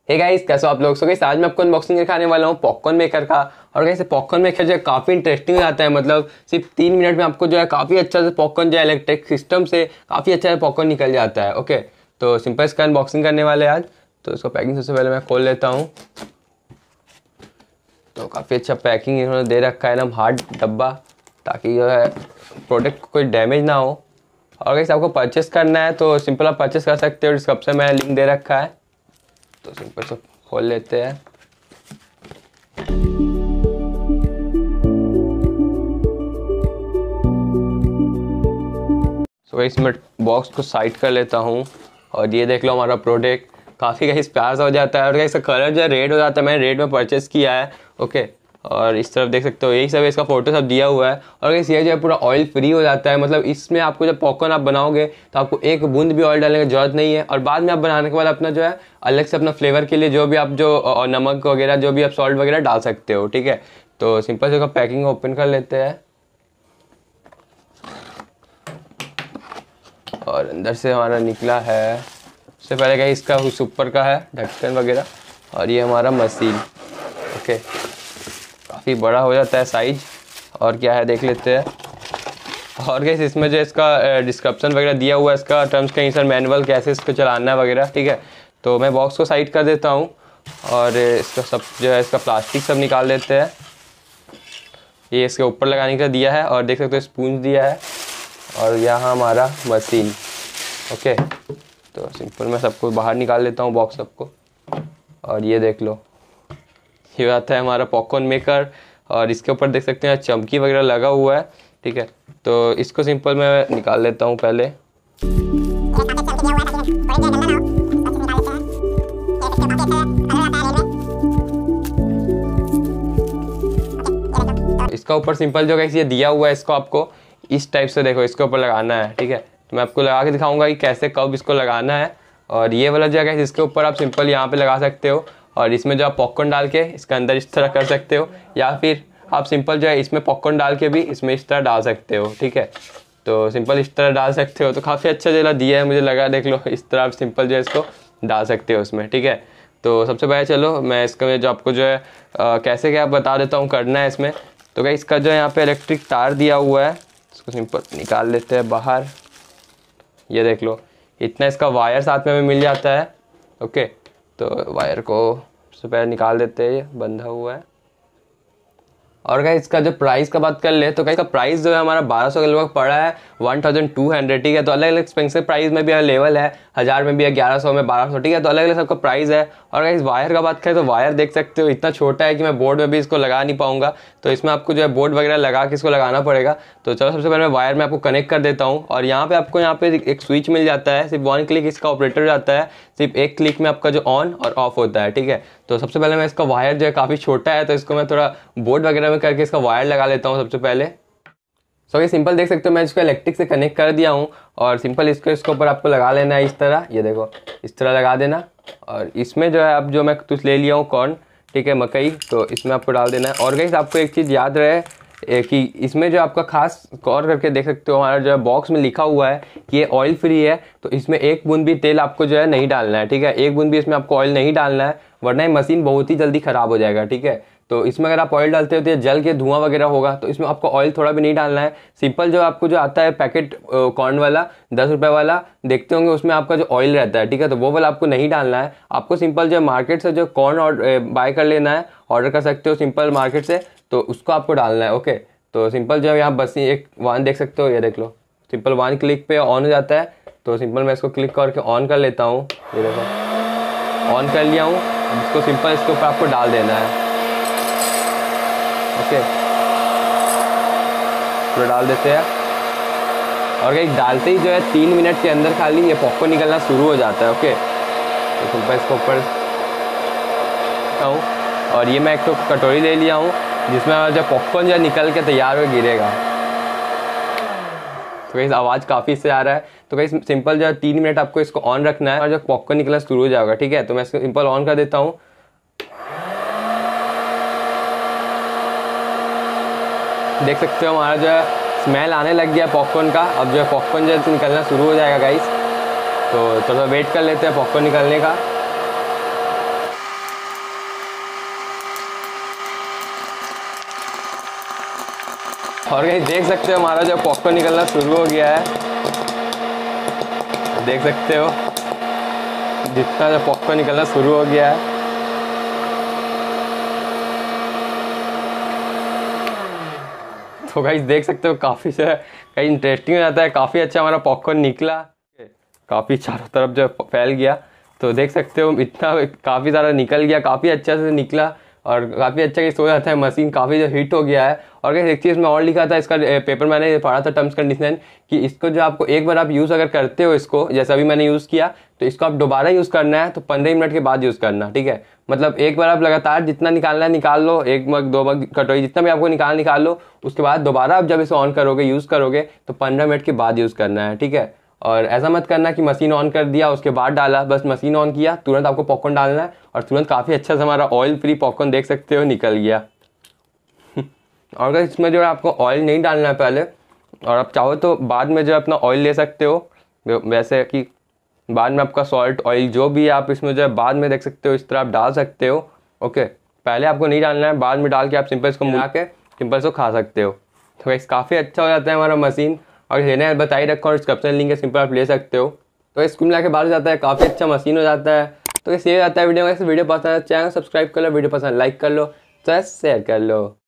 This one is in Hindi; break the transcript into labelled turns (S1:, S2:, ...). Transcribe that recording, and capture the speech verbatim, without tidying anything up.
S1: हे गाइस, कैसे हो आप लोग। सो गाइस आज मैं आपको अनबॉक्सिंग दिखाने वाला हूँ पॉपकॉर्न मेकर का। और गाइस पॉपकॉर्न मेकर जो है काफ़ी इंटरेस्टिंग हो जाता है। मतलब सिर्फ तीन मिनट में आपको जो है काफ़ी अच्छा से पॉपकॉर्न जो है इलेक्ट्रिक सिस्टम से काफ़ी अच्छा से पॉपकॉर्न निकल जाता है। ओके, तो सिंपल इसका अनबॉक्सिंग करने वाले हैं आज। तो इसको पैकिंग सबसे पहले मैं खोल लेता हूँ। तो काफ़ी अच्छा पैकिंग इन्होंने दे रखा है, एकदम हार्ड डब्बा, ताकि जो है प्रोडक्ट को कोई डैमेज ना हो। और गाइस आपको परचेस करना है तो सिंपल आप परचेस कर सकते हो, डिस्क्रिप्शन में लिंक दे रखा है। तो सिंपल से खोल लेते हैं। सो इसमें बॉक्स को साइड कर लेता हूँ और ये देख लो हमारा प्रोडक्ट काफ़ी गाइस प्यार सा हो जाता है। और गाइस इसका कलर जो है रेड हो जाता है, मैंने रेड में परचेस किया है। ओके, और इस तरफ देख सकते हो यही सब इसका फोटो सब दिया हुआ है। और गाइस ये जो है पूरा ऑयल फ्री हो जाता है। मतलब इसमें आपको जब पॉपकॉर्न आप बनाओगे तो आपको एक बूंद भी ऑयल डालने की जरूरत नहीं है। और बाद में आप बनाने के बाद अपना जो है अलग से अपना फ्लेवर के लिए जो भी आप जो नमक वगैरह जो भी आप सॉल्ट वगैरह डाल सकते हो। ठीक है, तो सिंपल से पैकिंग ओपन कर लेते हैं। और अंदर से हमारा निकला है, उससे पहले क्या इसका उस ऊपर का है ढक्कन वगैरह। और ये हमारा मशीन। ओके, काफ़ी बड़ा हो जाता है साइज। और क्या है देख लेते हैं। और कैसे इसमें जो इसका डिस्क्रिप्शन वगैरह दिया हुआ है, इसका टर्म्स कंडीशन मैनुअल कैसे इसको चलाना है वगैरह। ठीक है, तो मैं बॉक्स को साइड कर देता हूँ और इसका सब जो है इसका प्लास्टिक सब निकाल देते हैं। ये इसके ऊपर लगाने का दिया है और देख सकते हो स्पूंज दिया है। और यहाँ हमारा मशीन। ओके, तो सिंपल मैं सबको बाहर निकाल लेता हूँ बॉक्स सबको। और ये देख लो, ये आता है हमारा पॉपकॉर्न मेकर। और इसके ऊपर देख सकते हैं चमकी वगैरह लगा हुआ है। ठीक है, तो इसको सिंपल मैं निकाल लेता हूँ पहले। इसका ऊपर सिंपल जो है ये दिया हुआ है, इसको आपको इस टाइप से देखो इसके ऊपर लगाना है। ठीक है, तो मैं आपको लगा के दिखाऊंगा कि कैसे कब इसको लगाना है। और ये वाला जगह है इसके ऊपर आप सिंपल यहाँ पे लगा सकते हो। और इसमें जो आप पॉपकॉर्न डाल के इसके अंदर इस तरह कर सकते हो, या फिर आप सिंपल जो है इसमें पॉपकॉर्न डाल के भी इसमें इस तरह डाल सकते हो। ठीक है, तो सिंपल इस तरह डाल सकते हो। तो काफ़ी अच्छा जगह दिया है, मुझे लगा देख लो इस तरह आप सिंपल जो है इसको डाल सकते हो उसमें। ठीक है, तो सबसे पहले चलो मैं इसका जो आपको जो है आ, कैसे क्या बता देता हूँ करना है इसमें। तो क्या इसका जो है यहाँ पे इलेक्ट्रिक तार दिया हुआ है, इसको सिंपल निकाल लेते हैं बाहर। ये देख लो इतना इसका वायर साथ में मिल जाता है। ओके, तो वायर को सबसे पहले निकाल देते हैं, ये बंधा हुआ है। और क्या इसका जो प्राइस का बात कर ले तो क्या इसका प्राइस जो है हमारा बारह सौ के लगभग पड़ा है, वन थाउजेंड टू हंड्रेड। ठीक है, तो अलग अलग एक्सपेंसिव प्राइस में भी अवेलेबल है, हज़ार में भी है, ग्यारह सौ में, बारह सौ। ठीक है, तो अलग अलग सबका प्राइस है। और इस वायर का बात करें तो वायर देख सकते हो इतना छोटा है कि मैं बोर्ड में भी इसको लगा नहीं पाऊंगा। तो इसमें आपको जो है बोर्ड वगैरह लगा के इसको लगाना पड़ेगा। तो चलो सबसे पहले मैं वायर में आपको कनेक्ट कर देता हूँ। और यहाँ पे आपको यहाँ पे एक स्विच मिल जाता है, सिर्फ वन क्लिक इसका ऑपरेटर जाता है, सिर्फ एक क्लिक में आपका जो ऑन और ऑफ होता है। ठीक है, तो सबसे पहले मैं इसका वायर जो है काफ़ी छोटा है तो इसको मैं थोड़ा बोर्ड वगैरह में करके इसका वायर लगा लेता हूँ सबसे पहले। सो ये सिंपल देख सकते हो मैं इसको इलेक्ट्रिक से कनेक्ट कर दिया हूँ। और सिंपल इसको इसके ऊपर आपको लगा लेना है इस तरह। ये देखो इस तरह लगा देना। और इसमें जो है अब जो मैं कुछ ले लिया हूँ कॉर्न, ठीक है, मकई, तो इसमें आपको डाल देना है। और गाइस आपको एक चीज़ याद रहे कि इसमें जो आपका खास गौर करके देख सकते हो हमारा जो है बॉक्स में लिखा हुआ है कि ये ऑयल फ्री है। तो इसमें एक बूंद भी तेल आपको जो है नहीं डालना है। ठीक है, एक बूंद भी इसमें आपको ऑयल नहीं डालना है, वरना ये मशीन बहुत ही जल्दी ख़राब हो जाएगा। ठीक है, तो इसमें अगर आप ऑयल डालते हो तो ये जल के धुआं वगैरह होगा। तो इसमें आपको ऑयल थोड़ा भी नहीं डालना है। सिंपल जो आपको जो आता है पैकेट कॉर्न वाला दस रुपये वाला देखते होंगे, उसमें आपका जो ऑयल रहता है, ठीक है, तो वो वाला आपको नहीं डालना है। आपको सिंपल जो मार्केट से जो कॉर्न और बाय कर लेना है, ऑर्डर कर सकते हो सिंपल मार्केट से, तो उसको आपको डालना है। ओके, तो सिंपल जो यहाँ बस एक वान देख सकते हो, ये देख लो सिंपल वन क्लिक पे ऑन हो जाता है। तो सिंपल मैं इसको क्लिक करके ऑन कर लेता हूँ। ये देखो ऑन कर लिया हूँ। इसको सिंपल इसके ऊपर आपको डाल देना है। ओके, तो डाल देते हैं। और एक डालते ही जो है तीन मिनट के अंदर खाली ये पॉपकॉर्न निकलना शुरू हो जाता है। ओके, तो सिंपल इसको ऊपर हूँ। और ये मैं एक तो कटोरी ले लिया हूँ जिसमें जब पॉपकॉर्न जो निकल के तैयार हो गिरेगा। तो कहीं आवाज़ काफ़ी से आ रहा है। तो कहीं सिंपल जो है तीन मिनट आपको इसको ऑन रखना है और जब पॉपकॉर्न निकलना शुरू हो जाएगा। ठीक है, तो मैं इसको सिंपल ऑन कर देता हूँ। देख सकते हो हमारा जो है स्मेल आने लग गया पॉपकॉर्न का। अब जो है पॉपकॉर्न जो है निकलना शुरू हो जाएगा गाइस। तो थोड़ा वेट कर लेते हैं पॉपकॉर्न निकलने का। और कहीं देख सकते हो हमारा जो पॉपकॉर्न निकलना शुरू हो गया है, देख सकते हो जितना जो पॉपकॉर्न निकलना शुरू हो गया है। तो गाइस देख सकते हो काफ़ी से कहीं इंटरेस्टिंग हो जाता है, काफ़ी अच्छा हमारा पॉपकॉर्न निकला, काफ़ी चारों तरफ जो फैल गया। तो देख सकते हो इतना काफ़ी सारा निकल गया, काफ़ी अच्छा से निकला और काफ़ी अच्छा कि सो जाता है। मशीन काफ़ी जो हीट हो गया है। और एक चीज़ में और लिखा था इसका पेपर, मैंने पढ़ा था टर्म्स कंडीशन, कि इसको जो आपको एक बार आप यूज़ अगर करते हो इसको, जैसे अभी मैंने यूज़ किया, तो इसको आप दोबारा यूज़ करना है तो पंद्रह मिनट के बाद यूज़ करना, ठीक है। मतलब एक बार आप लगातार जितना निकालना है निकाल लो, एक मग दो मग कटोरी जितना भी आपको निकाल निकाल लो। उसके बाद दोबारा आप जब इसे ऑन करोगे यूज़ करोगे तो पंद्रह मिनट के बाद यूज़ करना है, ठीक है। और ऐसा मत करना कि मशीन ऑन कर दिया उसके बाद डाला, बस मशीन ऑन किया तुरंत आपको पॉपकॉर्न डालना है और तुरंत काफ़ी अच्छा से हमारा ऑयल फ्री पॉपकॉर्न देख सकते हो निकल गया। और अगर इसमें जो है आपको ऑयल नहीं डालना है पहले, और आप चाहो तो बाद में जो अपना ऑयल ले सकते हो, वैसे कि बाद में आपका सॉल्ट ऑयल जो भी है आप इसमें जो है बाद में देख सकते हो इस तरह आप डाल सकते हो। ओके, पहले आपको नहीं डालना है, बाद में डाल के आप सिंपल इसको मिला के सिंपल इसको खा सकते हो। तो इस काफ़ी अच्छा हो जाता है हमारा मशीन। और लेना बता ही रखा और डिस्क्रिप्शन लिंक है, सिंपल आप ले सकते हो। तो इसको मिला के बाहर जाता है, काफ़ी अच्छा मशीन हो जाता है। तो ये सेव जाता है वीडियो में। वीडियो पसंद है चैनल सब्सक्राइब कर लो, वीडियो पसंद लाइक कर लो, तो शेयर कर लो।